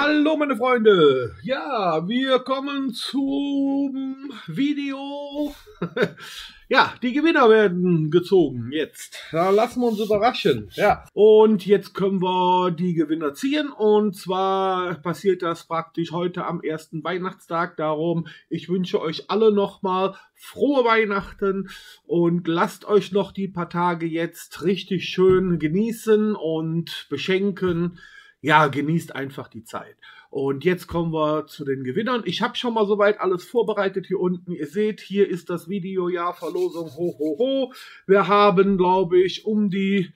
Hallo meine Freunde, ja, wir kommen zum Video. Ja, die Gewinner werden gezogen jetzt. Da lassen wir uns überraschen. Ja, und jetzt können wir die Gewinner ziehen. Und zwar passiert das praktisch heute am ersten Weihnachtstag. Darum, ich wünsche euch alle nochmal frohe Weihnachten und lasst euch noch die paar Tage jetzt richtig schön genießen und beschenken. Ja, genießt einfach die Zeit. Und jetzt kommen wir zu den Gewinnern. Ich habe schon mal soweit alles vorbereitet hier unten. Ihr seht, hier ist das Video, ja, Verlosung, ho, ho, ho. Wir haben, glaube ich, um die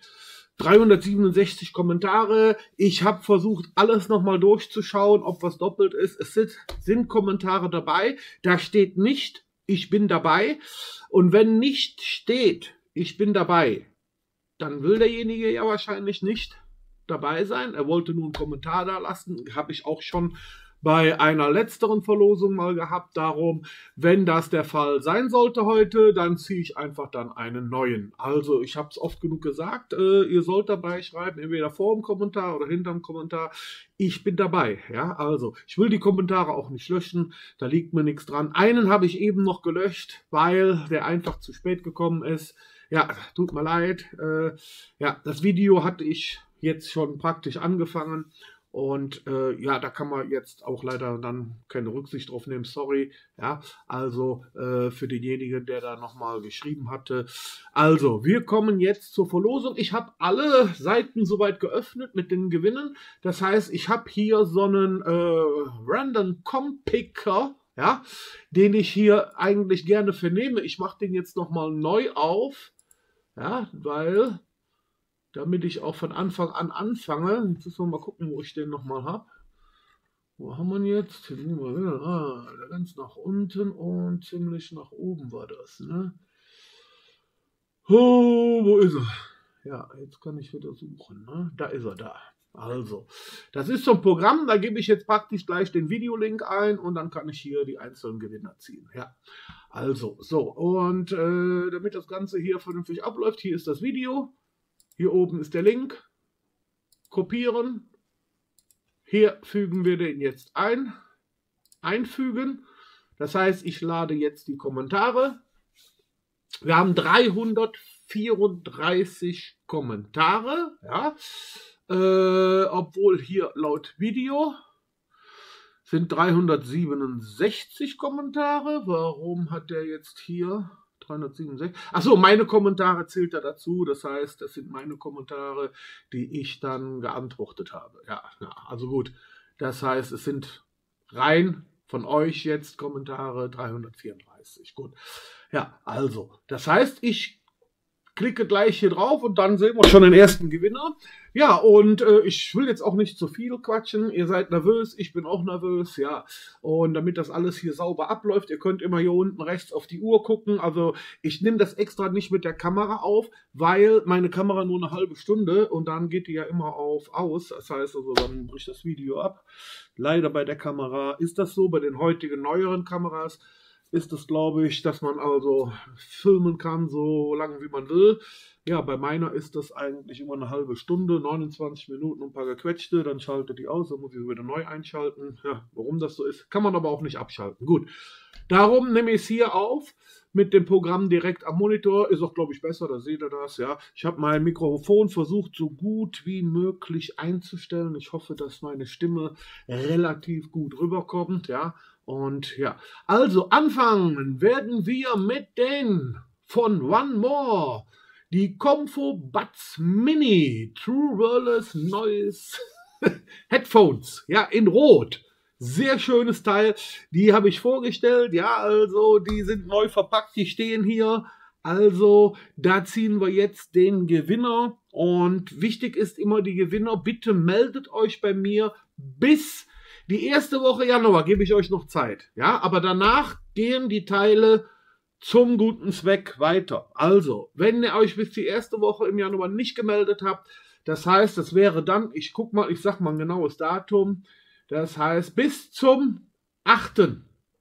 367 Kommentare. Ich habe versucht, alles nochmal durchzuschauen, ob was doppelt ist. Es sind Kommentare dabei. Da steht nicht, ich bin dabei. Und wenn nicht steht, ich bin dabei, dann will derjenige ja wahrscheinlich nicht dabei sein. Er wollte nur einen Kommentar da lassen. Habe ich auch schon bei einer letzteren Verlosung mal gehabt. Darum, wenn das der Fall sein sollte heute, dann ziehe ich einfach dann einen neuen. Also ich habe es oft genug gesagt, ihr sollt dabei schreiben, entweder vor dem Kommentar oder hinterm Kommentar. Ich bin dabei. Ja, also ich will die Kommentare auch nicht löschen. Da liegt mir nichts dran. Einen habe ich eben noch gelöscht, weil der einfach zu spät gekommen ist. Ja, tut mir leid. Ja, das Video hatte ich jetzt schon praktisch angefangen und ja, da kann man jetzt auch leider dann keine Rücksicht drauf nehmen, sorry, ja, also für denjenigen, der da nochmal geschrieben hatte. Also, wir kommen jetzt zur Verlosung. Ich habe alle Seiten soweit geöffnet mit den Gewinnen, das heißt, ich habe hier so einen Random Compicker, ja, den ich hier eigentlich gerne vernehme. Ich mache den jetzt nochmal neu auf, ja, weil damit ich auch von Anfang an anfange. Jetzt müssen wir mal gucken, wo ich den nochmal habe. Wo haben wir ihn jetzt? Hier sind wir wieder. Ah, ganz nach unten und ziemlich nach oben war das, ne? Oh, wo ist er? Ja, jetzt kann ich wieder suchen, ne? Da ist er, da. Also, das ist so ein Programm, da gebe ich jetzt praktisch gleich den Videolink ein und dann kann ich hier die einzelnen Gewinner ziehen. Ja, also, so. Und damit das Ganze hier vernünftig abläuft, hier ist das Video. Hier oben ist der Link. Kopieren. Hier fügen wir den jetzt ein. Einfügen. Das heißt, ich lade jetzt die Kommentare. Wir haben 334 Kommentare. Ja. Obwohl hier laut Video sind 367 Kommentare. Warum hat der jetzt hier 367? Achso, meine Kommentare zählt da dazu. Das heißt, das sind meine Kommentare, die ich dann geantwortet habe. Ja, also gut. Das heißt, es sind rein von euch jetzt Kommentare 334. Gut. Ja, also, das heißt, ich klicke gleich hier drauf und dann sehen wir schon den ersten Gewinner. Ja, und ich will jetzt auch nicht zu viel quatschen. Ihr seid nervös, ich bin auch nervös, ja. Und damit das alles hier sauber abläuft, ihr könnt immer hier unten rechts auf die Uhr gucken. Also ich nehme das extra nicht mit der Kamera auf, weil meine Kamera nur eine halbe Stunde und dann geht die ja immer auf aus. Das heißt also, dann bricht das Video ab. Leider bei der Kamera ist das so, bei den heutigen neueren Kameras ist es, glaube ich, dass man also filmen kann, so lange wie man will. Ja, bei meiner ist das eigentlich immer eine halbe Stunde, 29 Minuten und ein paar gequetschte, dann schaltet die aus, dann muss ich sie wieder neu einschalten. Ja, warum das so ist, kann man aber auch nicht abschalten. Gut, darum nehme ich es hier auf mit dem Programm direkt am Monitor. Ist auch, glaube ich, besser, da seht ihr das, ja. Ich habe mein Mikrofon versucht, so gut wie möglich einzustellen. Ich hoffe, dass meine Stimme relativ gut rüberkommt, ja. Und ja, also anfangen werden wir mit den von One More, die Comfo Buds Mini True Wireless Noise Headphones, ja, in Rot. Sehr schönes Teil, die habe ich vorgestellt, ja, also die sind neu verpackt, die stehen hier. Also da ziehen wir jetzt den Gewinner und wichtig ist immer die Gewinner, bitte meldet euch bei mir bis die erste Woche Januar, gebe ich euch noch Zeit, ja, aber danach gehen die Teile zum guten Zweck weiter. Also, wenn ihr euch bis die erste Woche im Januar nicht gemeldet habt, das heißt, das wäre dann, ich guck mal, ich sag mal ein genaues Datum, das heißt, bis zum 8.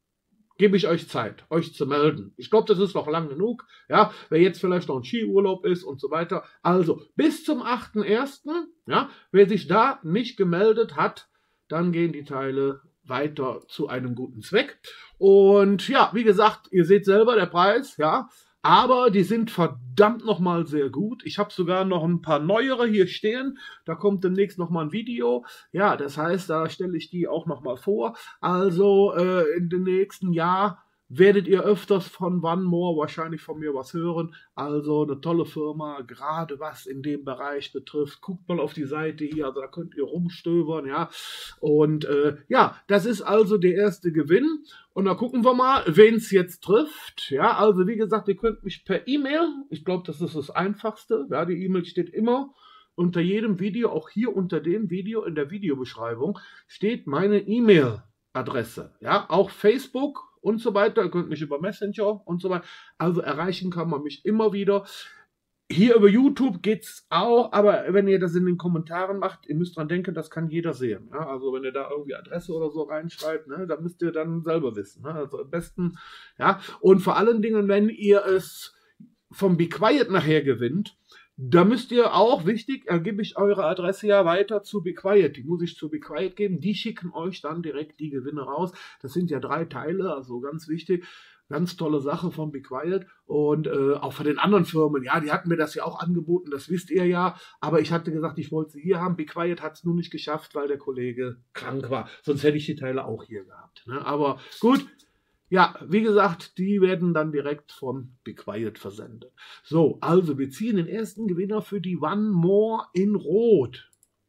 gebe ich euch Zeit, euch zu melden. Ich glaube, das ist noch lang genug, ja, wer jetzt vielleicht noch ein Skiurlaub ist und so weiter. Also, bis zum 8.1., ja, wer sich da nicht gemeldet hat, dann gehen die Teile weiter zu einem guten Zweck. Und ja, wie gesagt, ihr seht selber der Preis, ja, aber die sind verdammt nochmal sehr gut. Ich habe sogar noch ein paar neuere hier stehen. Da kommt demnächst nochmal ein Video. Ja, das heißt, da stelle ich die auch nochmal vor. Also in dem nächsten Jahr werdet ihr öfters von One More wahrscheinlich von mir was hören. Also eine tolle Firma, gerade was in dem Bereich betrifft. Guckt mal auf die Seite hier, also da könnt ihr rumstöbern, ja. Und ja, das ist also der erste Gewinn. Und da gucken wir mal, wen es jetzt trifft. Ja, also wie gesagt, ihr könnt mich per E-Mail, ich glaube, das ist das Einfachste. Ja, die E-Mail steht immer unter jedem Video, auch hier unter dem Video in der Videobeschreibung steht meine E-Mail-Adresse. Ja, auch Facebook und so weiter. Ihr könnt mich über Messenger und so weiter. Also erreichen kann man mich immer wieder. Hier über YouTube geht es auch, aber wenn ihr das in den Kommentaren macht, ihr müsst dran denken, das kann jeder sehen. Ja? Also wenn ihr da irgendwie Adresse oder so reinschreibt, ne, dann müsst ihr dann selber wissen. Ne? Also am besten, ja. Und vor allen Dingen, wenn ihr es vom Be Quiet nachher gewinnt, da müsst ihr auch, wichtig, gebe ich eure Adresse ja weiter zu Be Quiet. Die muss ich zu Be Quiet geben. Die schicken euch dann direkt die Gewinne raus. Das sind ja 3 Teile, also ganz wichtig. Ganz tolle Sache von Be Quiet und auch von den anderen Firmen. Ja, die hatten mir das ja auch angeboten, das wisst ihr ja. Aber ich hatte gesagt, ich wollte sie hier haben. Be Quiet hat es nur nicht geschafft, weil der Kollege krank war. Sonst hätte ich die Teile auch hier gehabt. Ne? Aber gut. Ja, wie gesagt, die werden dann direkt von Be Quiet versendet. So, also wir ziehen den ersten Gewinner für die One More in Rot.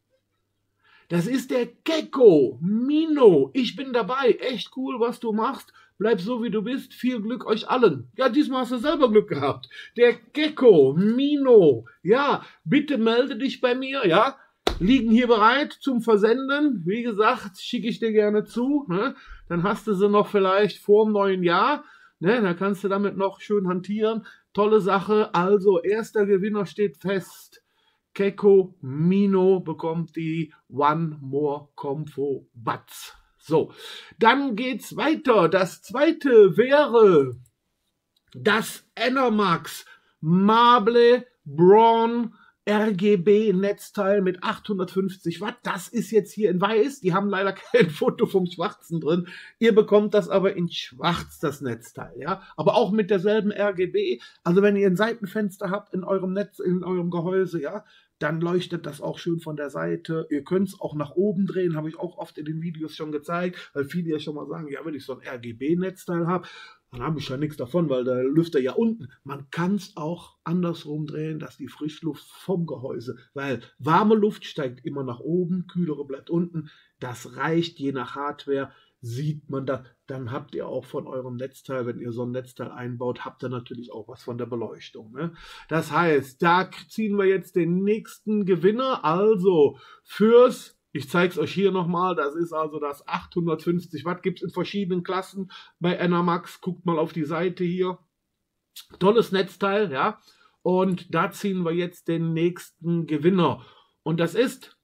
Das ist der Gecko Mino. Ich bin dabei. Echt cool, was du machst. Bleib so, wie du bist. Viel Glück euch allen. Ja, diesmal hast du selber Glück gehabt. Der Gecko Mino. Ja, bitte melde dich bei mir, ja. Liegen hier bereit zum Versenden. Wie gesagt, schicke ich dir gerne zu. Ne? Dann hast du sie noch vielleicht vor dem neuen Jahr. Ne? Dann kannst du damit noch schön hantieren. Tolle Sache. Also, erster Gewinner steht fest. Gecko Mino bekommt die One More Comfo Buds. So, dann geht's weiter. Das zweite wäre das Enermax Marble Braun RGB Netzteil mit 850 Watt. Das ist jetzt hier in weiß. Die haben leider kein Foto vom Schwarzen drin. Ihr bekommt das aber in schwarz, das Netzteil, ja. Aber auch mit derselben RGB. Also wenn ihr ein Seitenfenster habt in eurem Netz, in eurem Gehäuse, ja, dann leuchtet das auch schön von der Seite. Ihr könnt es auch nach oben drehen, habe ich auch oft in den Videos schon gezeigt, weil viele ja schon mal sagen, ja, wenn ich so ein RGB-Netzteil habe, dann habe ich ja nichts davon, weil der Lüfter ja unten. Man kann es auch andersrum drehen, dass die Frischluft vom Gehäuse, weil warme Luft steigt immer nach oben, kühlere bleibt unten. Das reicht je nach Hardware. Sieht man das, dann habt ihr auch von eurem Netzteil, wenn ihr so ein Netzteil einbaut, habt ihr natürlich auch was von der Beleuchtung. Ne? Das heißt, da ziehen wir jetzt den nächsten Gewinner, also fürs, ich zeige es euch hier nochmal, das ist also das 850 Watt, gibt es in verschiedenen Klassen bei Enermax, guckt mal auf die Seite hier, tolles Netzteil, ja, und da ziehen wir jetzt den nächsten Gewinner und das ist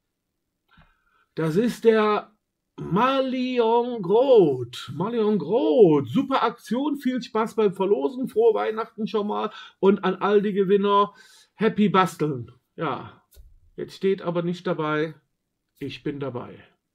der Malion Groth. Malion Groth. Super Aktion. Viel Spaß beim Verlosen. Frohe Weihnachten schon mal. Und an all die Gewinner. Happy Basteln. Ja. Jetzt steht aber nicht dabei. Ich bin dabei.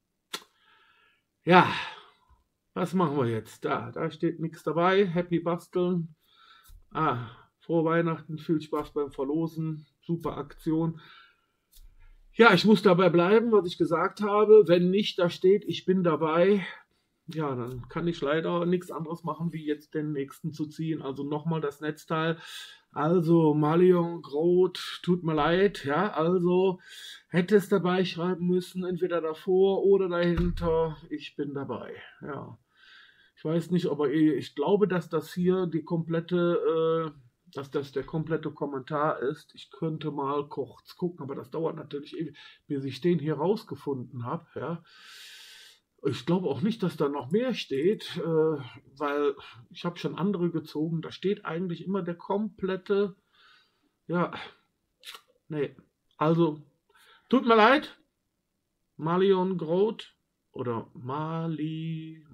Ja. Was machen wir jetzt? Da steht nichts dabei. Happy Basteln. Frohe Weihnachten. Viel Spaß beim Verlosen. Super Aktion. Ja, ich muss dabei bleiben, was ich gesagt habe. Wenn nicht da steht, ich bin dabei, ja, dann kann ich leider nichts anderes machen, wie jetzt den nächsten zu ziehen. Also nochmal das Netzteil. Also Malion Groth, tut mir leid, ja, also hätte es dabei schreiben müssen, entweder davor oder dahinter. Ich bin dabei, ja. Ich weiß nicht, aber ich glaube, dass das hier die komplette... dass das der komplette Kommentar ist. Ich könnte mal kurz gucken, aber das dauert natürlich ewig, bis ich den hier rausgefunden habe. Ja. Ich glaube auch nicht, dass da noch mehr steht, weil ich habe schon andere gezogen. Da steht eigentlich immer der komplette, ja, nee, also, tut mir leid, Malion Groth oder Malion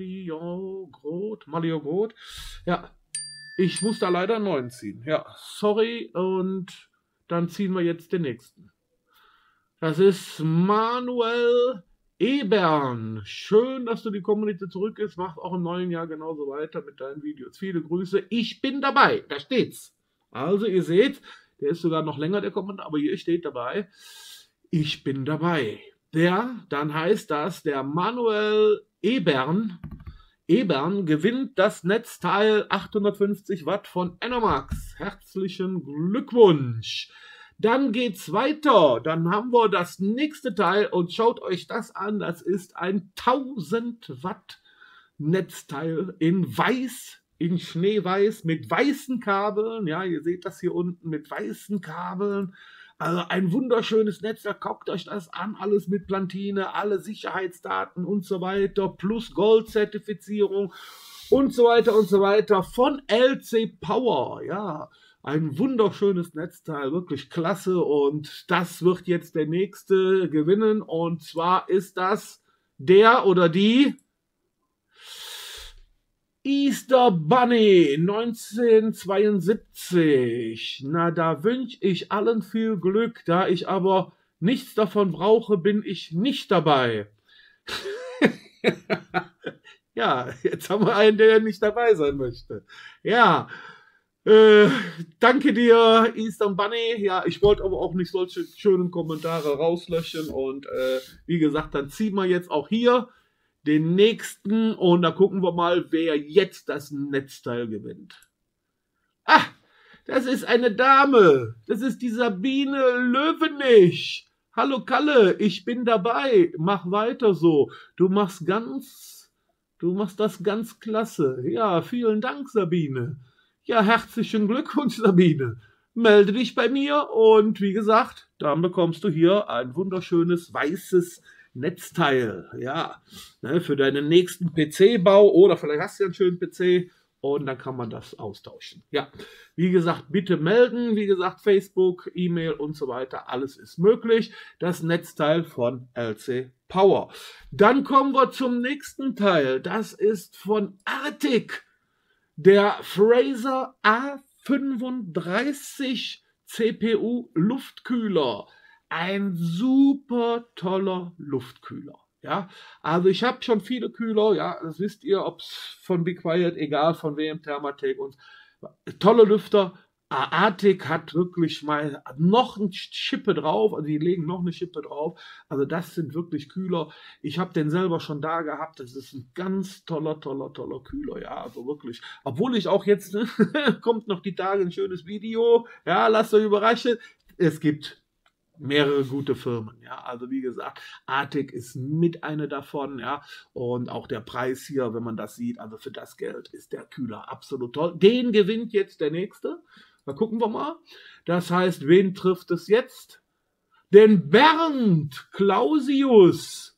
Groth, ja, ich muss da leider einen neuen ziehen. Ja, sorry. Und dann ziehen wir jetzt den nächsten. Das ist Manuel Ebern, schön, dass du die Community zurück ist. Mach auch im neuen Jahr genauso weiter mit deinen Videos. Viele Grüße. Ich bin dabei. Da steht's. Also ihr seht, der ist sogar noch länger, der Kommentar, aber hier steht dabei. Ich bin dabei. Dann heißt das, der Manuel Ebern gewinnt das Netzteil 850 Watt von Enermax. Herzlichen Glückwunsch. Dann geht's weiter. Dann haben wir das nächste Teil und schaut euch das an. Das ist ein 1000 Watt Netzteil in weiß, in Schneeweiß, mit weißen Kabeln. Ja, ihr seht das hier unten mit weißen Kabeln. Also ein wunderschönes Netzteil. Guckt euch das an. Alles mit Plantine, alle Sicherheitsdaten und so weiter. Plus Gold-Zertifizierung und so weiter und so weiter. Von LC Power. Ja, ein wunderschönes Netzteil. Wirklich klasse. Und das wird jetzt der nächste gewinnen. Und zwar ist das der oder die Easter Bunny 1972. Na, da wünsche ich allen viel Glück. Da ich aber nichts davon brauche, bin ich nicht dabei. Ja, jetzt haben wir einen, der nicht dabei sein möchte. Ja, danke dir, Easter Bunny. Ja, ich wollte aber auch nicht solche schönen Kommentare rauslöschen. Und wie gesagt, dann ziehen wir jetzt auch hier den nächsten und da gucken wir mal, wer jetzt das Netzteil gewinnt. Ah, das ist eine Dame. Das ist die Sabine Löwenich. Hallo Kalle, ich bin dabei. Mach weiter so. Du machst das ganz klasse. Ja, vielen Dank, Sabine. Ja, herzlichen Glückwunsch, Sabine. Melde dich bei mir und wie gesagt, dann bekommst du hier ein wunderschönes weißes Netzteil, ja, ne, für deinen nächsten PC-Bau oder vielleicht hast du ja einen schönen PC und dann kann man das austauschen. Ja, wie gesagt, bitte melden, wie gesagt, Facebook, E-Mail und so weiter, alles ist möglich. Das Netzteil von LC Power. Dann kommen wir zum nächsten Teil, das ist von Arctic, der Fraser A35 CPU Luftkühler. Ein super toller Luftkühler. Ja, also ich habe schon viele Kühler, ja, das wisst ihr, ob es von Be Quiet, egal von wem, Thermatec und tolle Lüfter. Arctic hat wirklich mal noch eine Schippe drauf, also die legen noch eine Schippe drauf. Also das sind wirklich Kühler. Ich habe den selber schon da gehabt. Das ist ein ganz toller Kühler, ja, also wirklich. Obwohl ich auch jetzt, kommt noch die Tage ein schönes Video, ja, lasst euch überraschen. Es gibt mehrere gute Firmen, ja, also wie gesagt, Arctic ist mit eine davon, ja, und auch der Preis hier, wenn man das sieht, also für das Geld ist der Kühler absolut toll. Den gewinnt jetzt der nächste, da gucken wir mal, das heißt, wen trifft es jetzt? Den Bernd Clausius,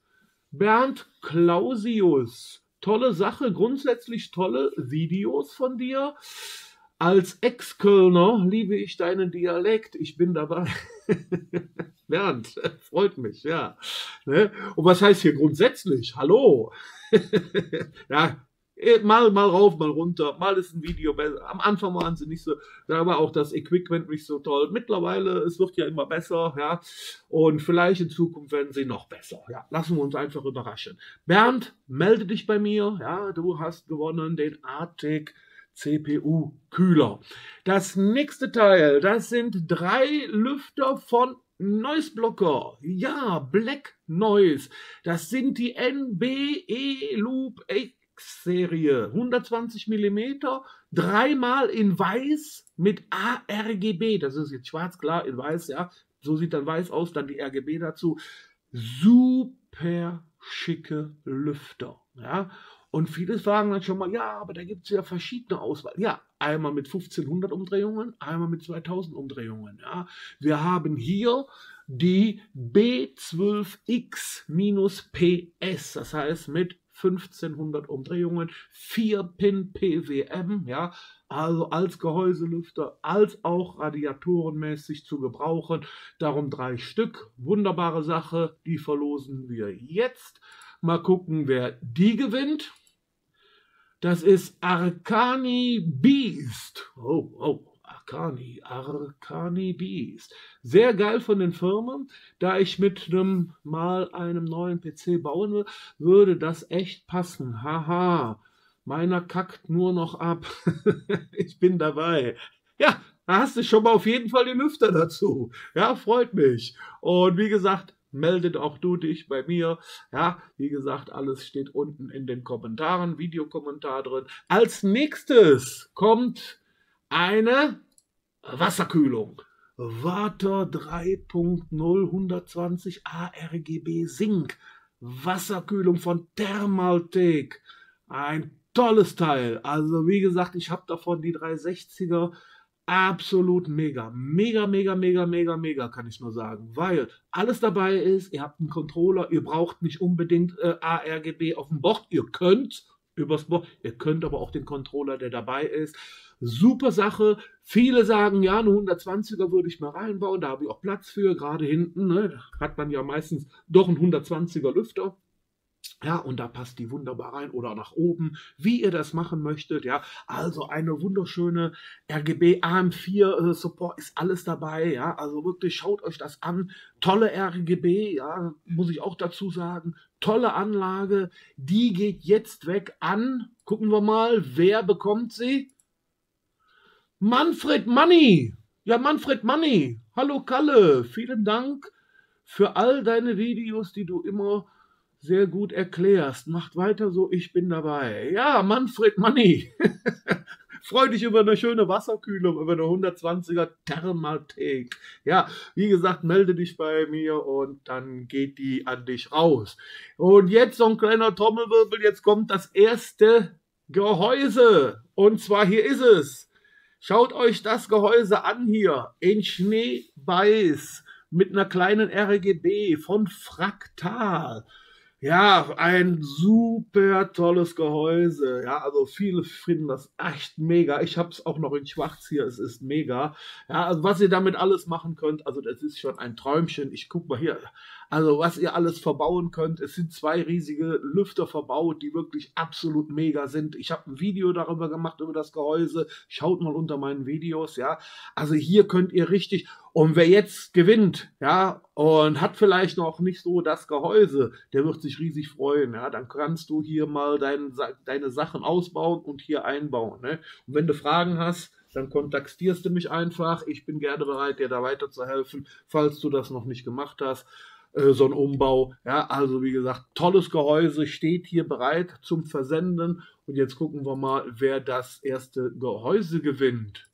tolle Sache, grundsätzlich tolle Videos von dir. Als Ex-Kölner liebe ich deinen Dialekt. Ich bin dabei. Bernd, freut mich, ja. Ne? Und was heißt hier grundsätzlich? Hallo. Ja, mal rauf, mal runter. Mal ist ein Video besser. Am Anfang waren sie nicht so, da war auch das Equipment nicht so toll. Mittlerweile, es wird ja immer besser, ja. Und vielleicht in Zukunft werden sie noch besser. Ja, lassen wir uns einfach überraschen. Bernd, melde dich bei mir. Ja, du hast gewonnen den Arctic CPU-Kühler. Das nächste Teil, das sind 3 Lüfter von Noise Blocker. Ja, Black Noise. Das sind die NBE Loop X-Serie. 120 mm, 3-mal in weiß mit ARGB. Das ist jetzt schwarz, klar, in weiß, ja. So sieht dann weiß aus, dann die RGB dazu. Super schicke Lüfter, ja. Und viele sagen dann schon mal, ja, aber da gibt es ja verschiedene Auswahl. Ja, einmal mit 1500 Umdrehungen, einmal mit 2000 Umdrehungen. Ja. Wir haben hier die B12X-PS, das heißt mit 1500 Umdrehungen, 4-Pin PWM, ja, also als Gehäuselüfter, als auch radiatorenmäßig zu gebrauchen. Darum 3 Stück. Wunderbare Sache, die verlosen wir jetzt. Mal gucken, wer die gewinnt. Das ist Arcani Beast. Arcani Beast. Sehr geil von den Firmen, da ich mit einem neuen PC bauen würde das echt passen. Haha, meiner kackt nur noch ab. Ich bin dabei. Ja, da hast du schon mal auf jeden Fall den Lüfter dazu. Ja, freut mich. Und wie gesagt, meldet auch du dich bei mir. Ja, wie gesagt, alles steht unten in den Kommentaren, Videokommentar drin. Als nächstes kommt eine Wasserkühlung. Water 3.0 120 ARGB Sync. Wasserkühlung von Thermaltake. Ein tolles Teil. Also wie gesagt, ich habe davon die 360er. Absolut mega. Mega, mega, mega, mega, mega, kann ich nur sagen. Weil alles dabei ist, ihr habt einen Controller, ihr braucht nicht unbedingt ARGB auf dem Board. Ihr könnt übers Board, ihr könnt aber auch den Controller, der dabei ist. Super Sache. Viele sagen, ja, eine 120er würde ich mal reinbauen, da habe ich auch Platz für, gerade hinten. Ne, da hat man ja meistens doch einen 120er Lüfter. Ja, und da passt die wunderbar rein oder nach oben, wie ihr das machen möchtet. Ja, also eine wunderschöne RGB AM4 Support ist alles dabei. Ja, also wirklich schaut euch das an. Tolle RGB, ja, muss ich auch dazu sagen. Tolle Anlage. Die geht jetzt weg an. Gucken wir mal, wer bekommt sie? Manfred Money. Ja, Manfred Money. Hallo Kalle. Vielen Dank für all deine Videos, die du immer sehr gut erklärst. Macht weiter so, ich bin dabei. Ja, Manfred Money. Freu dich über eine schöne Wasserkühlung, über eine 120er Thermaltake. Ja, wie gesagt, melde dich bei mir und dann geht die an dich raus. Und jetzt so ein kleiner Trommelwirbel, jetzt kommt das erste Gehäuse. Und zwar hier ist es. Schaut euch das Gehäuse an hier, in Schneeweiß, mit einer kleinen RGB von Fraktal. Ja, ein super tolles Gehäuse. Ja, also viele finden das echt mega. Ich habe es auch noch in Schwarz hier. Es ist mega. Ja, also was ihr damit alles machen könnt, also das ist schon ein Träumchen. Ich guck mal hier. Also was ihr alles verbauen könnt. Es sind 2 riesige Lüfter verbaut, die wirklich absolut mega sind. Ich habe ein Video darüber gemacht, über das Gehäuse. Schaut mal unter meinen Videos, ja. Also hier könnt ihr richtig, und wer jetzt gewinnt, ja, und hat vielleicht noch nicht so das Gehäuse, der wird sich riesig freuen, ja. Dann kannst du hier mal deine Sachen ausbauen und hier einbauen, ne. Und wenn du Fragen hast, dann kontaktierst du mich einfach. Ich bin gerne bereit, dir da weiterzuhelfen, falls du das noch nicht gemacht hast. So ein Umbau, ja, also wie gesagt, tolles Gehäuse, steht hier bereit zum Versenden. Und jetzt gucken wir mal, wer das erste Gehäuse gewinnt.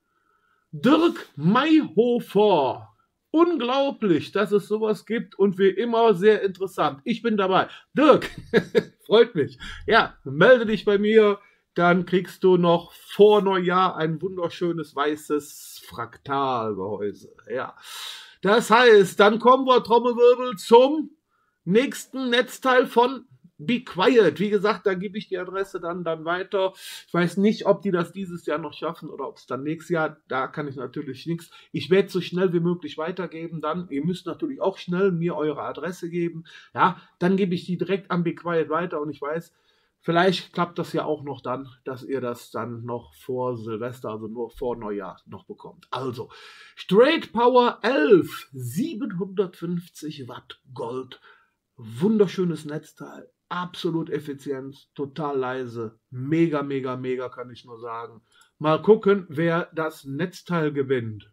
Dirk Mayhofer. Unglaublich, dass es sowas gibt und wie immer sehr interessant. Ich bin dabei. Dirk, freut mich. Ja, melde dich bei mir, dann kriegst du noch vor Neujahr ein wunderschönes weißes Fraktalgehäuse. Ja. Das heißt, dann kommen wir, Trommelwirbel, zum nächsten Netzteil von Be Quiet. Wie gesagt, da gebe ich die Adresse dann weiter. Ich weiß nicht, ob die das dieses Jahr noch schaffen oder ob es dann nächstes Jahr, da kann ich natürlich nichts. Ich werde so schnell wie möglich weitergeben dann. Ihr müsst natürlich auch schnell mir eure Adresse geben. Ja, dann gebe ich die direkt an Be Quiet weiter und ich weiß, vielleicht klappt das ja auch noch dann, dass ihr das dann noch vor Silvester, also nur vor Neujahr noch bekommt. Also, Straight Power 11, 750 Watt Gold, wunderschönes Netzteil, absolut effizient, total leise, mega, mega, mega, kann ich nur sagen. Mal gucken, wer das Netzteil gewinnt.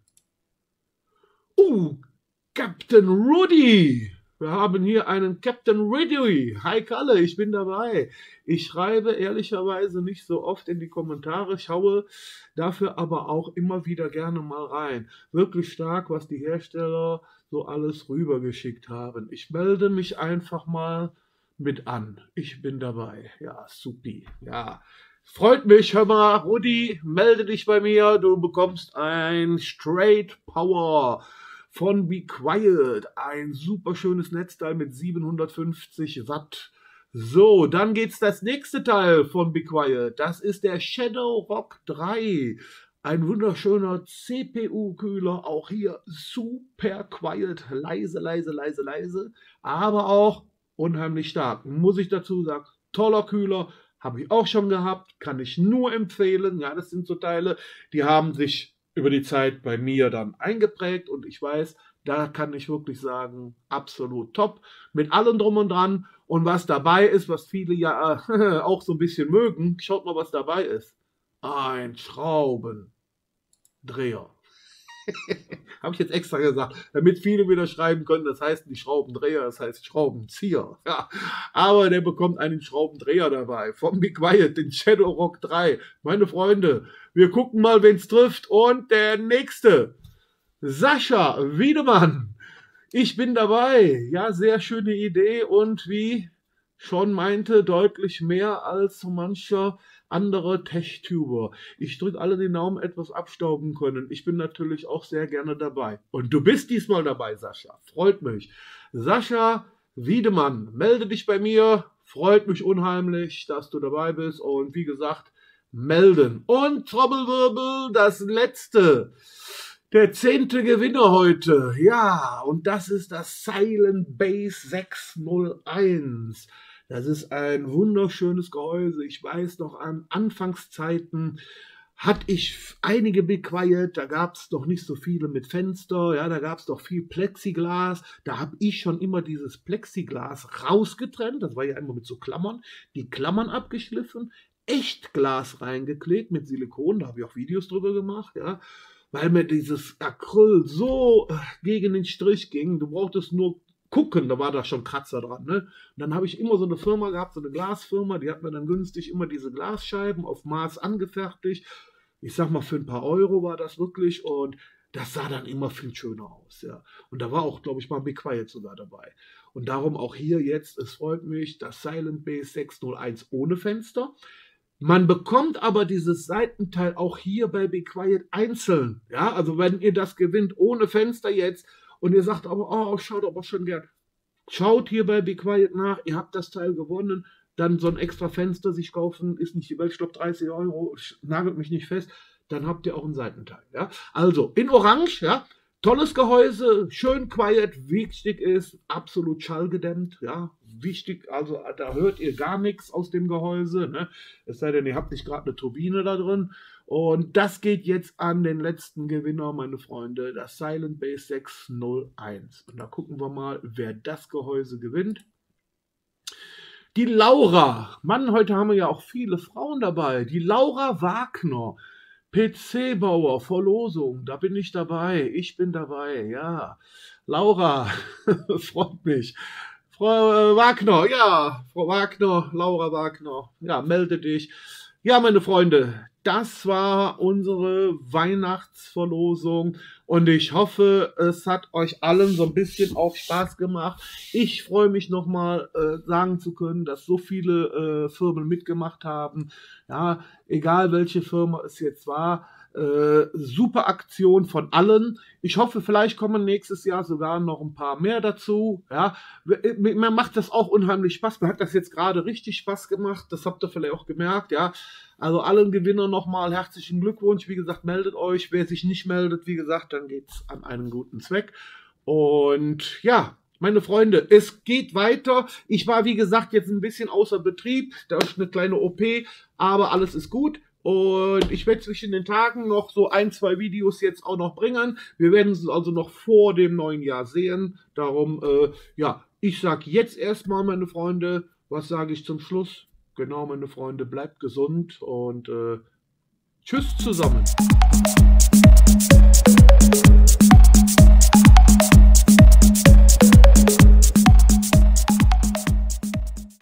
Captain Rudy! Wir haben hier einen Captain Rudy. Hi Kalle, ich bin dabei. Ich schreibe ehrlicherweise nicht so oft in die Kommentare, schaue dafür aber auch immer wieder gerne mal rein. Wirklich stark, was die Hersteller so alles rübergeschickt haben. Ich melde mich einfach mal mit an. Ich bin dabei. Ja, supi. Ja, freut mich. Hör mal, Rudi, melde dich bei mir. Du bekommst ein Straight Power von Be Quiet, ein super schönes Netzteil mit 750 Watt. So, dann geht's das nächste Teil von Be Quiet. Das ist der Shadow Rock 3. Ein wunderschöner CPU-Kühler, auch hier super quiet, leise, leise, leise, leise, aber auch unheimlich stark. Muss ich dazu sagen, toller Kühler, habe ich auch schon gehabt, kann ich nur empfehlen. Ja, das sind so Teile, die haben sich über die Zeit bei mir dann eingeprägt und ich weiß, da kann ich wirklich sagen, absolut top, mit allem drum und dran und was dabei ist, was viele ja auch so ein bisschen mögen, schaut mal, was dabei ist. Ein Schraubendreher. Habe ich jetzt extra gesagt, damit viele wieder schreiben können, das heißt nicht Schraubendreher, das heißt Schraubenzieher. Ja, aber der bekommt einen Schraubendreher dabei, vom Be Quiet, den Shadowrock 3. Meine Freunde, wir gucken mal, wen es trifft. Und der nächste, Sascha Wiedemann. Ich bin dabei. Ja, sehr schöne Idee und wie schon meinte, deutlich mehr als so mancher andere Tech-Tuber. Ich drücke alle den Daumen, etwas abstauben können. Ich bin natürlich auch sehr gerne dabei. Und du bist diesmal dabei, Sascha. Freut mich. Sascha Wiedemann, melde dich bei mir. Freut mich unheimlich, dass du dabei bist. Und wie gesagt, melden. Und Trommelwirbel, das letzte. Der 10. Gewinner heute. Ja, und das ist das Silent Base 601. Das ist ein wunderschönes Gehäuse. Ich weiß noch, an Anfangszeiten hatte ich einige Be Quiet, da gab es noch nicht so viele mit Fenster, ja, da gab es doch viel Plexiglas. Da habe ich schon immer dieses Plexiglas rausgetrennt, das war ja immer mit so Klammern, die Klammern abgeschliffen, Echtglas reingeklebt mit Silikon, da habe ich auch Videos drüber gemacht, ja, weil mir dieses Acryl so gegen den Strich ging, du brauchtest nur gucken, da war da schon Kratzer dran. Ne? Und dann habe ich immer so eine Firma gehabt, so eine Glasfirma, die hat mir dann günstig immer diese Glasscheiben auf Maß angefertigt. Ich sag mal, für ein paar Euro war das wirklich und das sah dann immer viel schöner aus. Ja. Und da war auch, glaube ich, mal Be Quiet sogar dabei. Und darum auch hier jetzt, es freut mich, das Silent Base 601 ohne Fenster. Man bekommt aber dieses Seitenteil auch hier bei Be Quiet einzeln. Ja, also wenn ihr das gewinnt ohne Fenster jetzt, und ihr sagt aber, oh, schaut aber schon gern. Schaut hier bei Be Quiet nach, ihr habt das Teil gewonnen, dann so ein extra Fenster sich kaufen, ist nicht die Welt, ich glaube 30 Euro, nagelt mich nicht fest, dann habt ihr auch ein Seitenteil. Ja? Also in Orange, ja, tolles Gehäuse, schön quiet, wichtig ist, absolut schallgedämmt, ja, wichtig, also da hört ihr gar nichts aus dem Gehäuse, ne? Es sei denn, ihr habt nicht gerade eine Turbine da drin. Und das geht jetzt an den letzten Gewinner, meine Freunde, das Silent Base 601. Und da gucken wir mal, wer das Gehäuse gewinnt. Die Laura, Mann, heute haben wir ja auch viele Frauen dabei. Die Laura Wagner, PC-Bauer, Verlosung, da bin ich dabei, ich bin dabei, ja. Laura, freut mich. Frau Wagner, ja, Frau Wagner, Laura Wagner, ja, melde dich. Ja, meine Freunde, das war unsere Weihnachtsverlosung und ich hoffe, es hat euch allen so ein bisschen auch Spaß gemacht. Ich freue mich nochmal sagen zu können, dass so viele Firmen mitgemacht haben. Ja, egal welche Firma es jetzt war. Super Aktion von allen. Ich hoffe, vielleicht kommen nächstes Jahr sogar noch ein paar mehr dazu. Ja, mir macht das auch unheimlich Spaß. Mir hat das jetzt gerade richtig Spaß gemacht. Das habt ihr vielleicht auch gemerkt. Ja, also allen Gewinnern nochmal herzlichen Glückwunsch. Wie gesagt, meldet euch. Wer sich nicht meldet, wie gesagt, dann geht's an einen guten Zweck. Und ja, meine Freunde, es geht weiter. Ich war, wie gesagt, jetzt ein bisschen außer Betrieb. Da ist eine kleine OP, aber alles ist gut. Und ich werde zwischen den Tagen noch so 1, 2 Videos jetzt auch noch bringen. Wir werden es also noch vor dem neuen Jahr sehen. Darum, ja, ich sage jetzt erstmal, meine Freunde, was sage ich zum Schluss? Genau, meine Freunde, bleibt gesund und tschüss zusammen.